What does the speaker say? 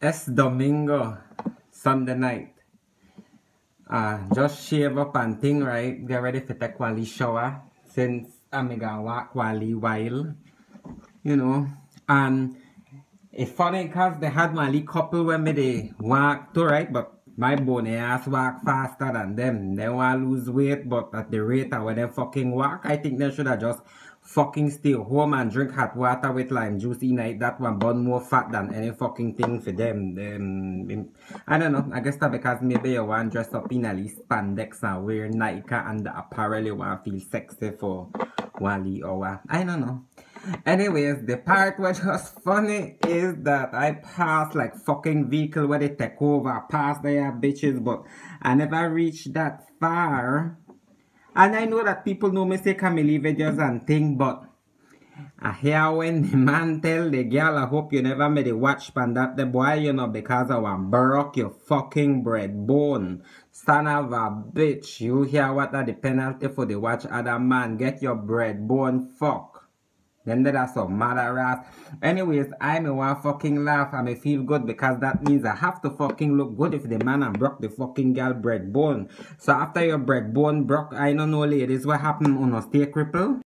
Es Domingo, Sunday night. Just shave up and thing, right? Get ready for take Wally shower since I'm gonna walk Wally while, you know. And it's funny because they had Wally couple when me they walk too, right? But my bony ass walk faster than them. They want to lose weight, but at the rate of when they fucking walk, I think they should have just fucking stay home and drink hot water with lime juice in night. That one burn more fat than any fucking thing for them. I don't know. I guess that because maybe you want dress up in at least spandex and wear Nike and the apparel you want to feel sexy for Wally or what. I don't know. Anyways, the part which was funny is that I passed like fucking vehicle where they take over, past their bitches, but I never reached that far. And I know that people know me say Camille videos and thing, but I hear when the man tell the girl, I hope you never made a watch pan that the boy, you know, because I want broke your fucking breadbone. Son of a bitch, you hear what are the penalty for the watch other man, get your breadbone fuck. Then that's some mother ass. Anyways, I may want fucking laugh. I may feel good because that means I have to fucking look good if the man and broke the fucking girl breadbone. So after your breadbone broke, I don't know ladies what happened on a stay cripple.